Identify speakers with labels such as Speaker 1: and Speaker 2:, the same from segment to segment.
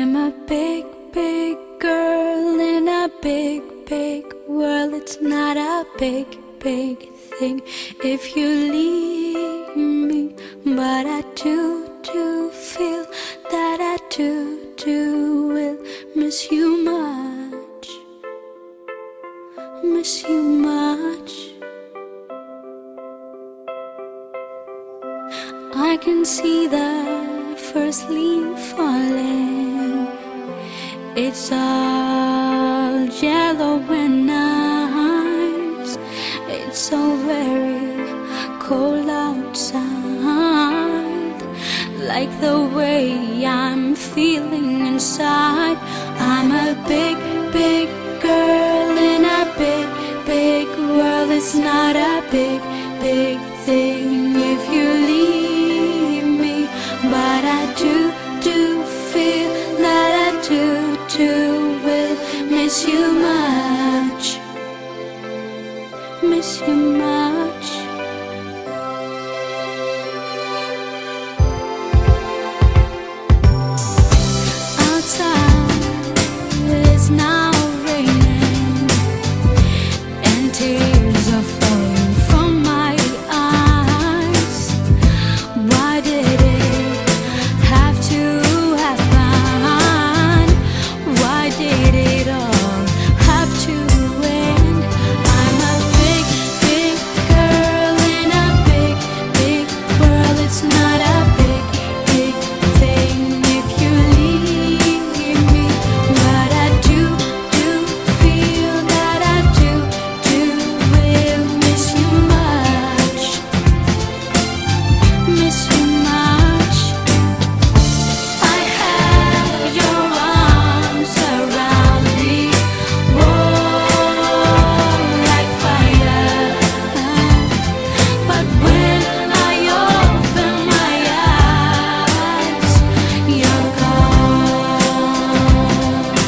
Speaker 1: I'm a big, big girl in a big, big world. It's not a big, big thing if you leave me, but I do feel that I do will miss you much, miss you much. I can see the first leaf falling. It's all yellow and nice. It's so very cold outside, like the way I'm feeling inside. I'm a big, big girl in a big, big world. It's not a big, big thing if you leave me, but I do feel that I do will miss you much, miss you much. Outside it's now raining and tears are falling from my eyes. Why did it have to happen? Why did it all have to end? I'm a big, big girl in a big, big world. It's not a big, big thing if you leave me, but I do feel that I do will miss you much, miss you much. I have your arms around me, warm like fire, but when I open my eyes, you're gone.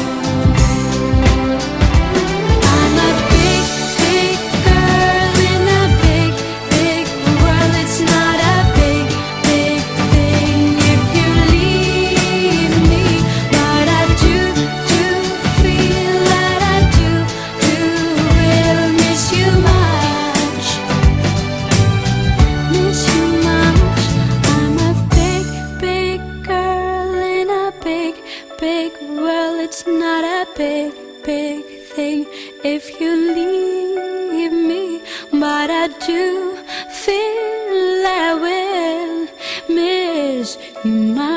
Speaker 1: I'm a big, big girl in a big, big world. It's not a big, big thing if you leave me, but I do feel that I do will miss you much, miss you much. I'm a big, big girl in a big, big world. It's not a big, big thing if you leave me, but I do feel I will miss you much.